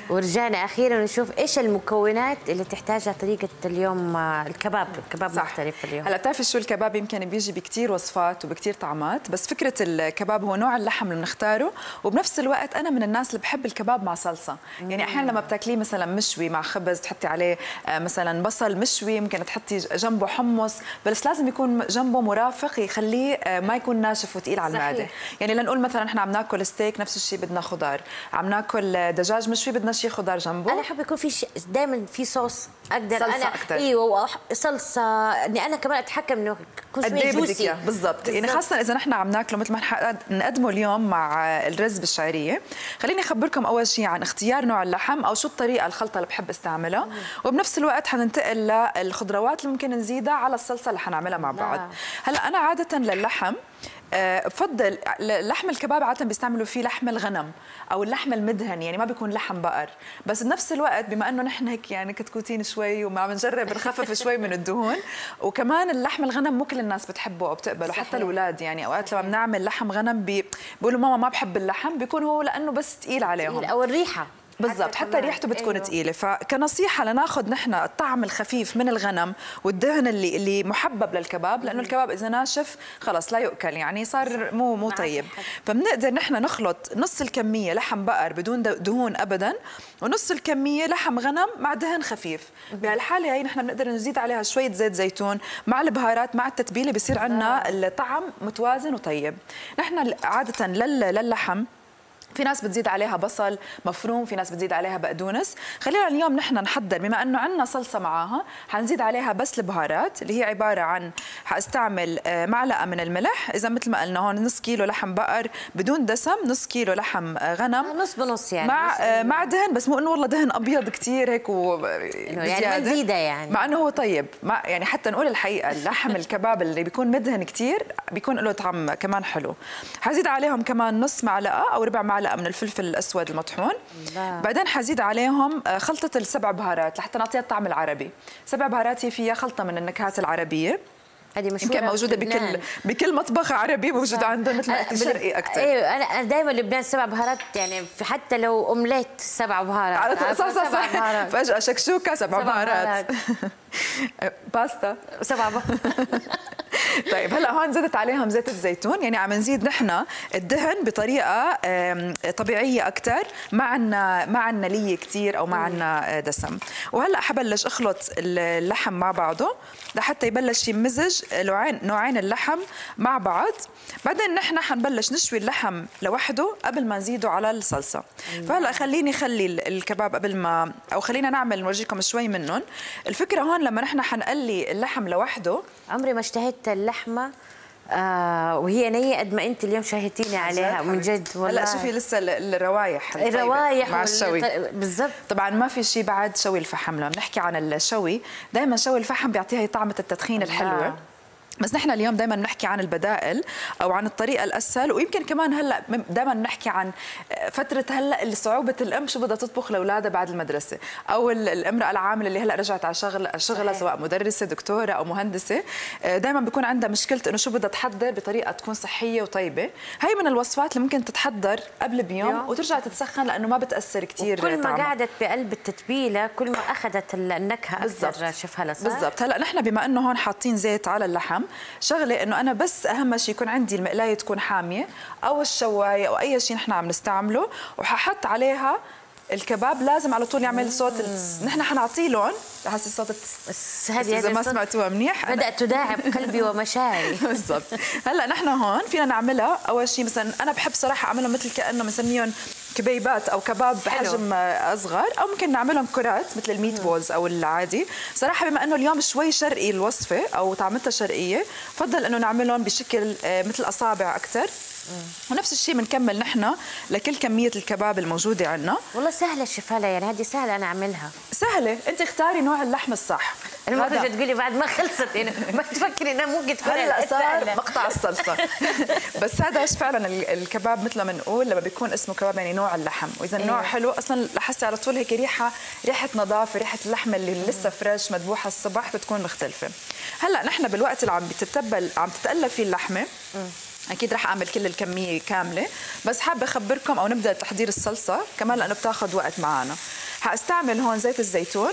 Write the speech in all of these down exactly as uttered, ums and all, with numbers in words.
ورجعنا اخيرا نشوف ايش المكونات اللي تحتاجها طريقه اليوم الكباب. الكباب صح. مختلف اليوم. هلا بتعرفي شو الكباب يمكن بيجي بكثير وصفات وبكثير طعمات، بس فكره الكباب هو نوع اللحم اللي بنختاره، وبنفس الوقت انا من الناس اللي بحب الكباب مع صلصه. مم. يعني احيانا لما بتاكليه مثلا مشوي مع خبز تحطي عليه مثلا بصل مشوي، ممكن تحطي جنبه حمص، بس لازم يكون جنبه مرافق يخليه ما يكون ناشف وثقيل على المعده. يعني لنقول مثلا احنا عم ناكل ستيك نفس الشيء بدنا خضار، عم ناكل دجاج مشوي بدنا شيء خضار جنبه. انا احب يكون في دائما في صوص اقدر صلصة انا أكتر. ايوه صلصه، اني انا كمان اتحكم انه يكون شوي جوسي بالضبط. يعني خاصه اذا نحن عم ناكله مثل ما نقدمه اليوم مع الرز بالشعريه. خليني اخبركم اول شيء عن اختيار نوع اللحم او شو الطريقه الخلطه اللي بحب استعملها، وبنفس الوقت حننتقل للخضروات اللي ممكن نزيدها على الصلصه اللي حنعملها مع بعض. هلا انا عاده للحم بفضل لحم الكباب عاده بيستعملوا فيه لحم الغنم او اللحم المدهن، يعني ما بيكون لحم بقر، بس بنفس الوقت بما انه نحن هيك يعني كتكوتين شوي وما عم نجرب نخفف شوي من الدهون، وكمان اللحم الغنم مو كل الناس بتحبه او بتقبله، حتى الاولاد. يعني اوقات لما بنعمل لحم غنم بي بيقولوا ماما ما بحب اللحم، بيكون هو لانه بس ثقيل عليهم او الريحه بالضبط، حتى, حتى ريحته بتكون أيوه. ثقيله. فكنصيحه لناخذ نحن الطعم الخفيف من الغنم والدهن اللي اللي محبب للكباب، لانه الكباب اذا ناشف خلص لا يؤكل، يعني صار مو مو طيب. فبنقدر نحن نخلط نص الكميه لحم بقر بدون دهون ابدا، ونص الكميه لحم غنم مع دهن خفيف. بهالحاله هي نحن بنقدر نزيد عليها شويه زيت زيتون مع البهارات مع التتبيله، بصير عندنا الطعم متوازن وطيب. نحن عاده للحم في ناس بتزيد عليها بصل مفروم، في ناس بتزيد عليها بقدونس. خلينا اليوم نحن نحضر، بما انه عندنا صلصه معاها حنزيد عليها بس البهارات اللي هي عباره عن حاستعمل معلقه من الملح، اذا مثل ما قلنا هون نص كيلو لحم بقر بدون دسم، نص كيلو لحم غنم نص بنص يعني مع مع دهن، بس مو انه والله دهن ابيض كثير هيك و يعني ما نزيده يعني، مع انه هو طيب. مع يعني حتى نقول الحقيقه اللحم الكباب اللي بيكون مدهن كثير بيكون له طعم كمان حلو. حزيد عليهم كمان نص معلقه او ربع معلقه من الفلفل الاسود المطحون. لا. بعدين حزيد عليهم خلطه السبع بهارات لحتى نعطيها الطعم العربي. سبع بهارات هي فيها خلطه من النكهات العربيه، هذه مشهوره يمكن موجوده بكل بكل مطبخ عربي موجوده عندهم، مثل ما شرقي اكثر. ايوه انا دائما لبنان سبع بهارات، يعني في حتى لو اومليت سبع بهارات. صح صح صح فجاه شكشوكه سبع, سبع بهارات باستا سبع بهارات. طيب هلا هون زدت عليهم زيت الزيتون، يعني عم نزيد نحن الدهن بطريقه طبيعيه اكثر، ما عندنا ما عندنا ليه كثير او ما عندنا دسم. وهلا حبلش اخلط اللحم مع بعضه لحتى يبلش يمزج نوعين نوعين اللحم مع بعض. بعدين نحن حنبلش نشوي اللحم لوحده قبل ما نزيده على الصلصه. فهلا خليني خلي الكباب قبل ما او خلينا نعمل نورجيكم شوي منهم. الفكره هون لما نحن حنقلي اللحم لوحده، عمري ما اشتهيت اللحمه آه وهي نيه قد ما انت اليوم شاهدتيني عليها من جد والله. هلا شوفي لسه الروايح الروايح مع الشوي بالضبط. طبعا ما في شيء بعد شوي الفحم. لما بنحكي عن الشوي دائما شوي الفحم بيعطيها طعمه التدخين الحلوه، بس نحن اليوم دائما بنحكي عن البدائل او عن الطريقه الاسهل. ويمكن كمان هلا دائما بنحكي عن فتره هلا صعوبه الام شو بدها تطبخ لاولادها بعد المدرسه، او الامراه العامله اللي هلا رجعت على شغل شغلها سواء مدرسه دكتوره او مهندسه، دائما بيكون عندها مشكله انه شو بدها تحضر بطريقه تكون صحيه وطيبه. هي من الوصفات اللي ممكن تتحضر قبل بيوم وترجع تتسخن لانه ما بتاثر كثير. كل ما قعدت بقلب التتبيله كل ما اخذت النكهه اكثر. شوف هلا صح بالضبط. هلا نحن بما انه هون حاطين زيت على اللحم، شغله انه انا بس اهم شيء يكون عندي المقلايه تكون حاميه او الشوايه او اي شيء نحن عم نستعمله، وححط عليها الكباب. لازم على طول يعمل صوت التس. نحن حنعطيه لون لحسي صوت التس. هذه اذا ما سمعتوها منيح بدات تداعب قلبي ومشاعري. بالضبط. هلا نحن هون فينا نعملها اول شيء مثلا انا بحب صراحه اعملهم مثل كانه بنسميهم كبيبات او كباب بحجم اصغر، او ممكن نعملهم كرات مثل الميت بولز او العادي. صراحه بما انه اليوم شوي شرقي الوصفه او طعمتها شرقيه، بفضل انه نعملهم بشكل مثل اصابع اكثر. ونفس الشيء بنكمل نحن لكل كميه الكباب الموجوده عندنا. والله سهله الشفاله، يعني هذه سهله انا اعملها. سهله، انت اختاري نوع اللحم الصح. المخرجه تقولي بعد ما خلصت يعني ما تفكري انها ممكن تكون هلا صار مقطع الصلصه. بس هذا فعلا الكباب مثل ما بنقول لما بيكون اسمه كباب يعني نوع اللحم، واذا النوع أيوه. حلو اصلا لاحظتي على طول هيك ريحه ريحه نظافه، ريحه اللحمه اللي لسه فريش مذبوحه الصبح بتكون مختلفه. هلا نحن بالوقت اللي عم بتتبل عم تتقلب فيه اللحمه، اكيد رح اعمل كل الكميه كامله، بس حابه اخبركم او نبدا تحضير الصلصه كمان لانه بتاخذ وقت معنا. حاستعمل هون زيت الزيتون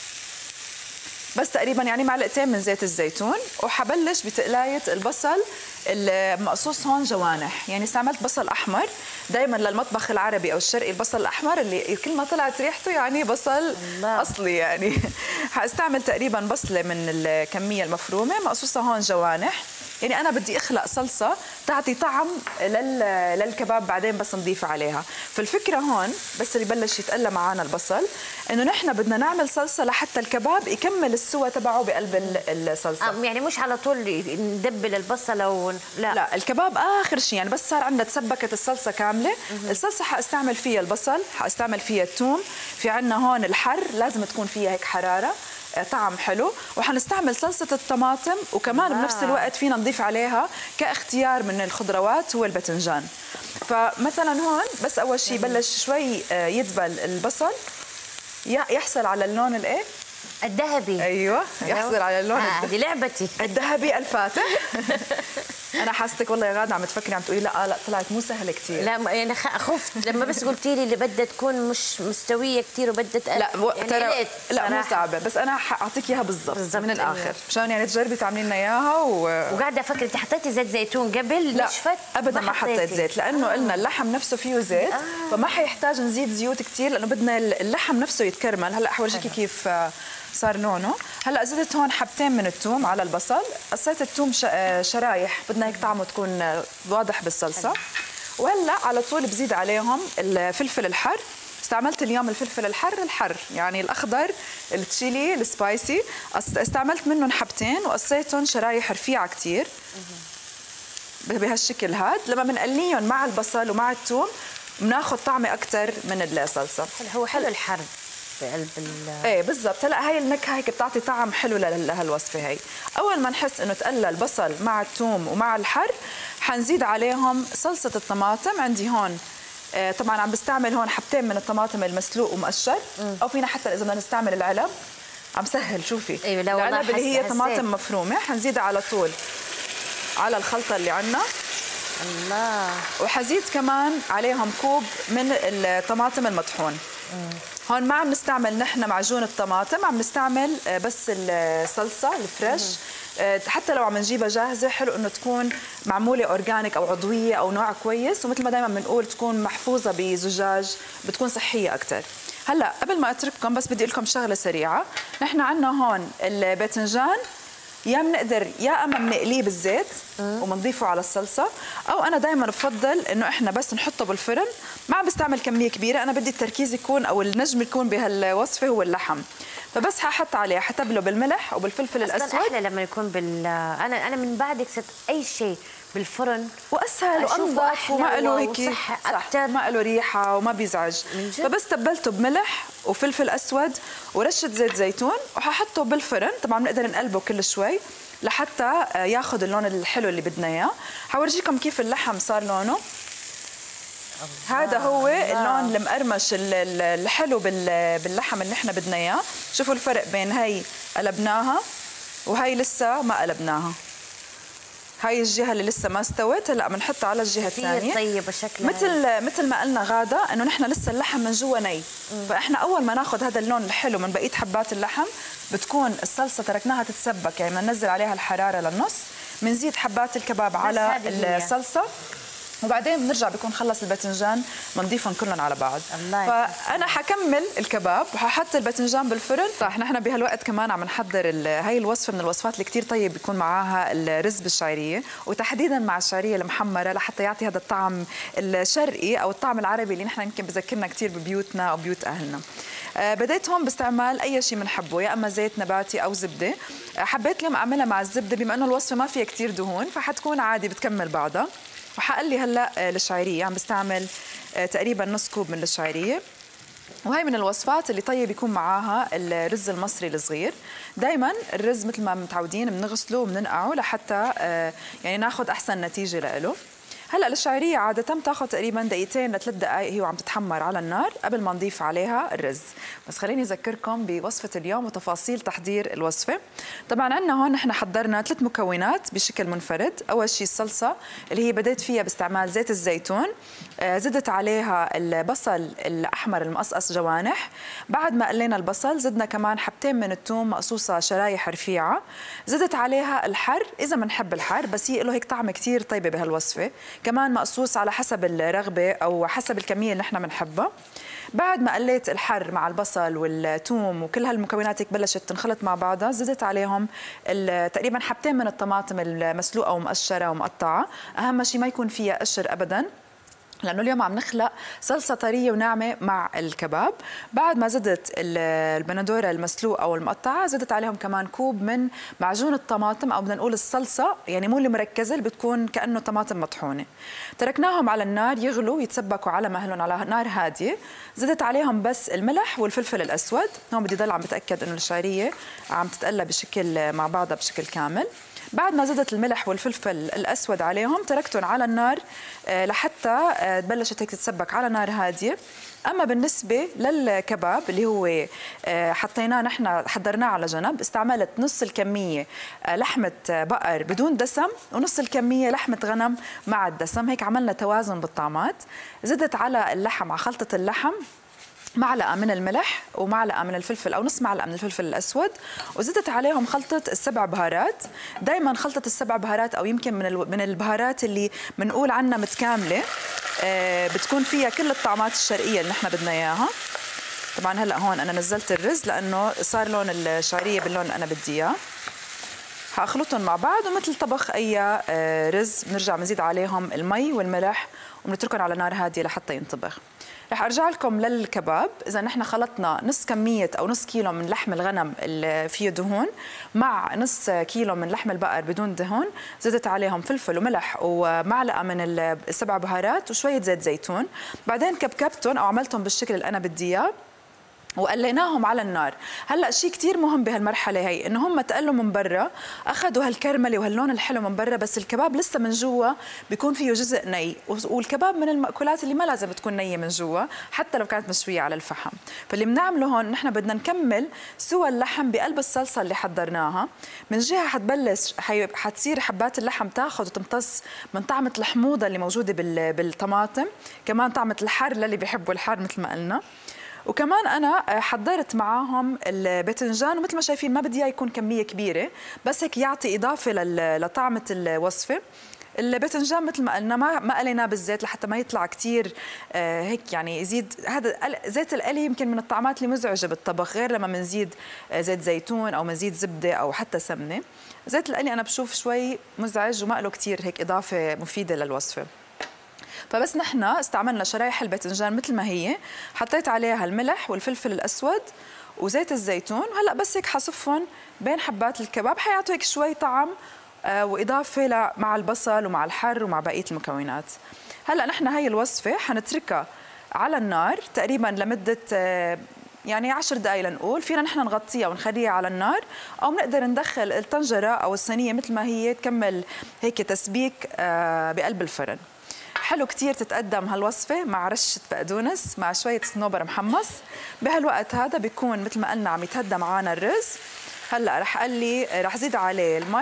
بس تقريبا يعني معلقتين من زيت الزيتون، وحبلش بتقلايه البصل المقصوص هون جوانح، يعني استعملت بصل احمر. دائما للمطبخ العربي او الشرقي البصل الاحمر اللي كل ما طلعت ريحته يعني بصل الله. اصلي يعني. حاستعمل تقريبا بصله من الكميه المفرومه مقصوصه هون جوانح، يعني انا بدي اخلق صلصه تعطي طعم للكباب بعدين بس نضيف عليها. فالفكره هون بس اللي بلش يتقلى معنا البصل انه نحن بدنا نعمل صلصه لحتى الكباب يكمل السوى تبعه بقلب الصلصه، يعني مش على طول ندبل البصله و... لا لا الكباب اخر شيء، يعني بس صار عندنا تسبكت الصلصه كامله. الصلصه حاستعمل فيها البصل، حاستعمل فيها الثوم، في عندنا هون الحر لازم تكون فيها هيك حراره طعم حلو، وحنستعمل صلصة الطماطم، وكمان آه. بنفس الوقت فينا نضيف عليها كاختيار من الخضروات هو الباذنجان. فمثلا هون بس أول شيء بلش شوي يدبل البصل يحصل على اللون الايه؟ الذهبي. ايوه يحصل على اللون هذه آه لعبتي الذهبي الفاتح. انا حاستك والله يا غاده عم تفكري عم تقولي لا لا طلعت مو سهله كثير. لا يعني خفت لما بس قلتي لي اللي بدها تكون مش مستويه كثير وبدها لا يعني ترى لا مو صعبه، بس انا حاعطيك اياها بالضبط من الاخر مشان يعني تجربي تعملي لنا اياها. و... وقاعده افكر انت حطيتي زيت زيتون قبل؟ لا نشفت ابدا ما حطيت زيت لانه آه. قلنا اللحم نفسه فيه زيت آه. فما حيحتاج نزيد زيوت كثير لانه بدنا اللحم نفسه يتكرمل. هلا حورجيكي كيف صار لونه. هلا زدت هون حبتين من الثوم على البصل، قصيت الثوم شرايح بدنا هيك طعمه تكون واضح بالصلصه. وهلا على طول بزيد عليهم الفلفل الحر. استعملت اليوم الفلفل الحر الحر يعني الاخضر التشيلي السبايسي، استعملت منهم حبتين وقصيتهم شرايح رفيعه كثير بهالشكل هاد. لما بنقليهم مع البصل ومع الثوم بناخذ طعمه اكثر من الصلصه. هو حلو الحر بقلب ال ايه بالضبط. هلا هاي النكهه هيك بتعطي طعم حلو لهالوصفه هي. اول ما نحس انه تقلى البصل مع الثوم ومع الحر حنزيد عليهم صلصه الطماطم. عندي هون آه طبعا عم بستعمل هون حبتين من الطماطم المسلوق ومقشر، او فينا حتى اذا بدنا نستعمل العلب. عم سهل شوفي. ايوه العلب اللي هي طماطم مفرومه حنزيدها على طول على الخلطه اللي عندنا. الله. وحزيد كمان عليهم كوب من الطماطم المطحون. مم. هون ما عم نستعمل نحن معجون الطماطم، عم نستعمل بس الصلصه الفريش. حتى لو عم نجيبها جاهزه حلو انه تكون معموله اورجانيك او عضويه او نوع كويس، ومثل ما دائما بنقول تكون محفوظه بزجاج بتكون صحيه اكثر. هلا قبل ما اترككم بس بدي اقول لكم شغله سريعه. نحن عندنا هون الباذنجان يا بنقدر يا اما بنقليه بالزيت وبنضيفه على الصلصه، او انا دائما بفضل انه احنا بس نحطه بالفرن. ما عم بستعمل كميه كبيره، انا بدي التركيز يكون او النجم يكون بهالوصفه هو اللحم، فبس ححط عليه حتبله بالملح وبالفلفل الاسود. احلى لما يكون بال انا انا من بعدك صرت اي شيء بالفرن واسهل وانظف وما له هيك اكثر، ما له ريحه وما بيزعج. فبس تبلته بملح وفلفل اسود ورشه زيت زيتون وححطه بالفرن. طبعا بنقدر نقلبه كل شوي لحتى ياخذ اللون الحلو اللي بدنا اياه. حورجيكم كيف اللحم صار لونه. هذا هو اللون المقرمش الحلو باللحم اللي احنا بدنا اياه. شوفوا الفرق بين هي قلبناها وهي لسه ما قلبناها. هاي الجهه اللي لسه ما استوت هلا بنحطها على الجهه الثانيه. طيبه شكلها مثل مثل ما قلنا غاده انه نحن لسه اللحم من جوا ني. مم. فاحنا اول ما ناخذ هذا اللون الحلو من بقيه حبات اللحم بتكون الصلصه تركناها تتسبك، يعني بننزل عليها الحراره للنص، بنزيد حبات الكباب على الصلصه، وبعدين بنرجع بيكون خلص الباذنجان بنضيفهم كلهم على بعض. فانا حكمل الكباب وححط الباذنجان بالفرن. صح نحن بهالوقت كمان عم نحضر هاي الوصفه من الوصفات اللي كثير طيب بيكون معاها الرز بالشعريه، وتحديدا مع الشعريه المحمره لحتى يعطي هذا الطعم الشرقي او الطعم العربي اللي نحن يمكن بذكرنا كثير ببيوتنا او بيوت اهلنا. بديت هون باستعمال اي شيء بنحبه، يا اما زيت نباتي او زبده. حبيت اليوم اعملها مع الزبده بما انه الوصفه ما فيها كثير دهون فحتكون عادي بتكمل بعضها. وحقلي هلا الشعيريه، عم بستعمل تقريبا نص كوب من الشعيريه. وهي من الوصفات اللي طيب يكون معاها الرز المصري الصغير. دائما الرز مثل ما متعودين بنغسله وبننقعه لحتى يعني ناخذ احسن نتيجه له. هلا الشعريه عاده بتاخذ تقريبا دقيقتين لثلاث دقائق هي وعم تتحمر على النار قبل ما نضيف عليها الرز. بس خليني اذكركم بوصفه اليوم وتفاصيل تحضير الوصفه. طبعا عندنا هون نحن حضرنا ثلاث مكونات بشكل منفرد. اول شيء الصلصه اللي هي بديت فيها باستعمال زيت الزيتون، زدت عليها البصل الاحمر المقصقص جوانح. بعد ما قلينا البصل زدنا كمان حبتين من الثوم مقصوصه شرايح رفيعه. زدت عليها الحر اذا بنحب الحر، بس هي له هيك طعم كثير طيبه بهالوصفه، كمان مقصوص على حسب الرغبه او حسب الكميه اللي نحن بنحبها. بعد ما قليت الحر مع البصل والثوم وكل هالمكونات هيك بلشت تنخلط مع بعضها، زدت عليهم تقريبا حبتين من الطماطم المسلوقه ومقشره ومقطعه. اهم شيء ما يكون فيها قشر ابدا، لأنه اليوم عم نخلق صلصة طرية وناعمة مع الكباب. بعد ما زدت البندورة المسلوقة والمقطعة زدت عليهم كمان كوب من معجون الطماطم، أو بدنا نقول الصلصة، يعني مو اللي مركزة اللي بتكون كأنه طماطم مطحونة. تركناهم على النار يغلوا ويتسبكوا على مهلهم على نار هادية. زدت عليهم بس الملح والفلفل الأسود. هون بدي ضل عم بتأكد إنه الشعرية عم تتقلى بشكل مع بعضها بشكل كامل. بعد ما زدت الملح والفلفل الأسود عليهم تركتهم على النار لحتى تبلشت هيك تتسبك على نار هادية. أما بالنسبة للكباب اللي هو حطيناه نحن حضرناه على جنب، استعملت نص الكمية لحمة بقر بدون دسم ونص الكمية لحمة غنم مع الدسم، هيك عملنا توازن بالطعمات. زدت على اللحم، على خلطة اللحم، معلقة من الملح ومعلقة من الفلفل أو نص معلقة من الفلفل الأسود، وزدت عليهم خلطة السبع بهارات. دايما خلطة السبع بهارات أو يمكن من من البهارات اللي بنقول عنها متكاملة، بتكون فيها كل الطعمات الشرقية اللي نحن بدنا إياها. طبعا هلا هون أنا نزلت الرز لأنه صار لون الشعرية باللون اللي أنا بدي إياه. هأخلطهم مع بعض ومثل طبخ أي رز بنرجع بنزيد عليهم المي والملح وبنتركهم على نار هادية لحتى ينطبخ. رح ارجع لكم للكباب. اذا نحن خلطنا نص كميه او نص كيلو من لحم الغنم اللي فيه دهون مع نص كيلو من لحم البقر بدون دهون، زدت عليهم فلفل وملح ومعلقه من السبع بهارات وشويه زيت زيتون. بعدين كبكبتهم او عملتهم بالشكل اللي انا بدي اياه وقليناهم على النار. هلا شيء كثير مهم بهالمرحله هي انه هم تقلوا من برا، اخذوا هالكرمله وهاللون الحلو من برا، بس الكباب لسه من جوا بيكون فيه جزء ني، والكباب من المأكولات اللي ما لازم تكون نيه من جوا حتى لو كانت مشويه على الفحم. فاللي بنعمله هون نحن بدنا نكمل سوى اللحم بقلب الصلصه اللي حضرناها. من جهه حتبلش حتصير حبات اللحم تاخذ وتمتص من طعمه الحموضه اللي موجوده بالطماطم، كمان طعمه الحر للي بيحبوا الحر مثل ما قلنا. وكمان انا حضرت معاهم الباذنجان، ومثل ما شايفين ما بدي اياه يكون كميه كبيره، بس هيك يعطي اضافه لطعمه الوصفه. الباذنجان مثل ما قلنا ما ما قليناه بالزيت لحتى ما يطلع كثير هيك، يعني يزيد هذا زيت القلي يمكن من الطعمات اللي مزعجه بالطبخ، غير لما بنزيد زيت زيتون او بنزيد زبده او حتى سمنه. زيت القلي انا بشوف شوي مزعج وما له كثير هيك اضافه مفيده للوصفه. فبس نحن استعملنا شرايح الباذنجان مثل ما هي، حطيت عليها الملح والفلفل الاسود وزيت الزيتون، وهلا بس هيك حصفهم بين حبات الكباب، حيعطوا هيك شوي طعم واضافه مع البصل ومع الحر ومع بقيه المكونات. هلا نحن هي الوصفه حنتركها على النار تقريبا لمده يعني عشر دقائق لنقول. فينا نحن نغطيها ونخليها على النار، او بنقدر ندخل الطنجره او الصينيه مثل ما هي تكمل هيك تسبيك بقلب الفرن. حلو كتير تتقدم هالوصفة مع رشة بقدونس مع شوية صنوبر محمص. بهالوقت هذا بيكون مثل ما قلنا عم يتهدى معنا الرز. هلا رح قلي رح زيد عليه المي،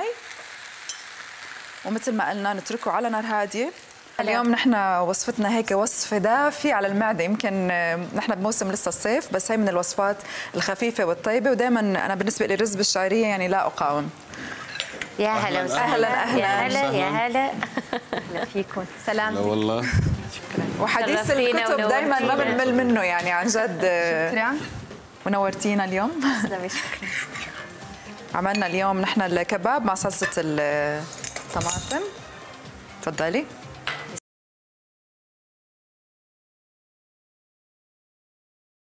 ومثل ما قلنا نتركه على نار هادية. اليوم نحن وصفتنا هيك وصفة دافية على المعدة، يمكن نحن بموسم لسه الصيف، بس هي من الوصفات الخفيفة والطيبة، ودائما أنا بالنسبة لي الرز بالشعرية يعني لا أقاوم. يا هلا وسهلا. اهلا اهلا يا هلا يا هلا اهلا فيكم. سلام. لا والله شكرا. وحديث الكتب دائما ما بنمل منه يعني عن جد. شكرا ونورتينا اليوم. تسلمي. شكرا. عملنا اليوم نحن الكباب مع صلصة الطماطم. تفضلي.